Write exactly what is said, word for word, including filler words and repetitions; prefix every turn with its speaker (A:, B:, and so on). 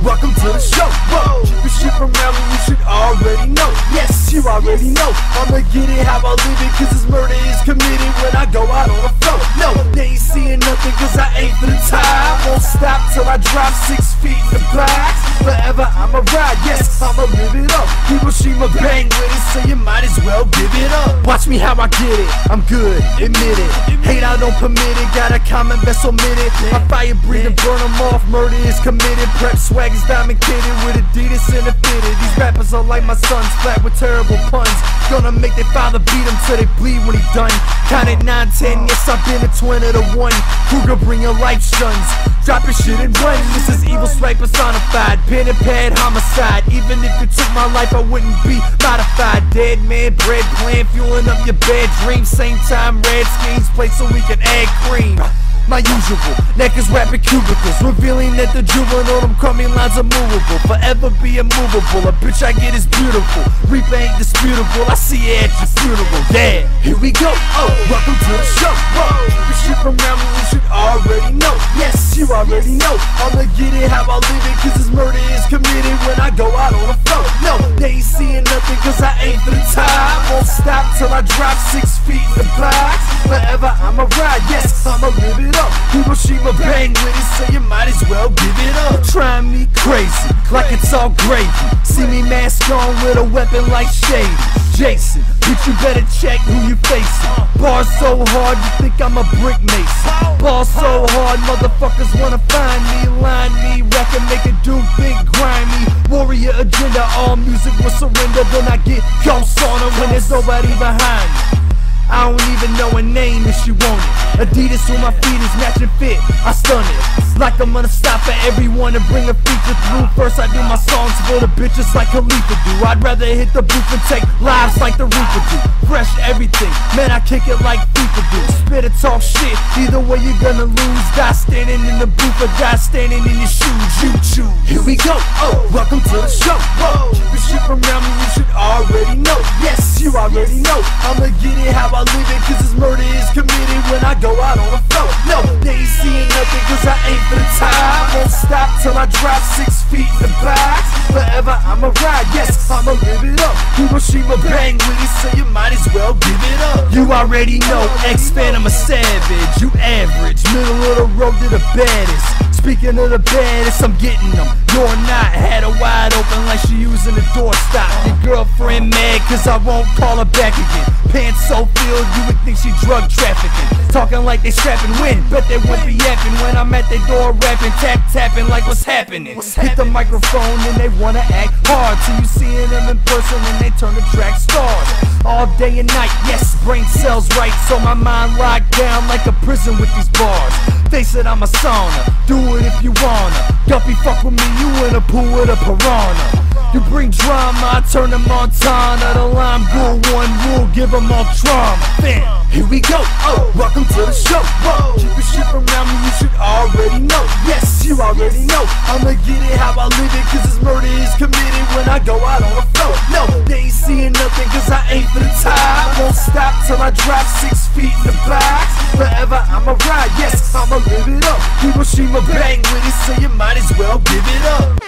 A: welcome to the show. Whoa, keep your shit from around me, you should already know. Yes, you already know. I'ma get it how I live it, cause this murder is committed when I go out on the floor. No, they ain't seeing nothing cause I ain't for the time. Won't stop till I drop six feet in the box. Forever I'ma ride, yes, I'ma live it up. Hiroshima bang with it, so you might as well give it up. Watch me how I get it, I'm good, admit it. Hate I don't permit it, got a common best omit it. My fire breathe and burn them off, murder is committed. Prep swag is diamond kitted with Adidas and a fitted. These rappers are like my sons, flat with terrible puns. Gonna make their father beat them till they bleed when he done. Count it nine ten, yes I've been a twin of the one. Kruger bring your life shuns, drop your shit and run. This is evil swipe personified, pen and pad homicide. Even if you took my life I wouldn't be modified. Dead man, bread plan, fueling up your bad dreams. Same time red schemes play so we can add cream. My usual, neck is rapping cubicles, revealing that the juvenile, them crummy lines are movable. Forever be immovable, a bitch I get is beautiful. Reaper ain't disputable, I see it at your funeral. Yeah, here we go, oh, welcome to the show. Whoa, this shit from around me, you should already know. Yes, you already know. I'ma get it how I live it, cause this murder is committed when I go out on the floor. No, they ain't seeing nothing cause I ain't for the time. Won't stop till I drop six feet in the box. Forever I'ma ride, yes, I'ma live it up. Hiroshima bang with it, so you might as well give it up. Try me crazy, like it's all gravy. See me mask on with a weapon like Shady Jason, bitch you better check who you facing. Bars so hard you think I'm a brick mason. Ball so hard motherfuckers wanna find me. Line me, record make a dude think grimy. Warrior agenda, all music will surrender. Then I get ghosts on them when there's nobody behind me. I don't even know her name if she want it. Adidas on my feet is matching fit, I stun it. Like I'm gonna stop for everyone and bring a feature through. First I do my songs for the bitches like Khalifa do. I'd rather hit the booth and take lives like the Reaper do. Fresh everything, man I kick it like FIFA do. Spit or talk shit, either way you're gonna lose. Die standing in the booth or die standing in your shoes, you choose. Here we go, oh, welcome to the show. Whoa, keep your shit from around me, you should already know. Yes, you already know. I'ma get it how I live it, cause this murder is committed when I go out on the floor. No, they ain't seeing nothing cause I ain't for the time. Won't stop till I drop six feet in the box. Forever I'ma ride, yes, I'ma live it up. Hiroshima bang with it, so you might as well give it up. You already know, X-Fan, I'm a savage. You average, middle of the road to the baddest. Speaking of the baddest, I'm getting them. You're not, had her wide open like she using the doorstop. Your girlfriend mad cause I won't call her back again. Pants so filled you would think she drug trafficking. Talking like they strapping wind, bet they won't be yapping when I'm at their door rapping, tap tapping like what's happening. What's Hit happening? The microphone and they wanna act hard till you seeing them in person and they turn to track stars. All day and night, yes, brain cells right, so my mind locked down like a prison with these bars. Face it, I'm a sauna, do it if you wanna. Guppy fuck with me, you in a pool with a piranha. You bring drama, I turn to Montana. The lime rule, one rule, give them all trauma. Bam, here we go, oh, welcome to the show. Whoa, keep your shit from around me, you should already know. Yes, you already know. I'ma get it how I live it, cause this murder is committed when I go out on the floor. No, they ain't seeing nothing cause I ain't for the time. Won't stop till I drop six feet in the box. Forever I'ma ride, yes, I'ma live it up. Hiroshima bang with it, so you might as well give it up.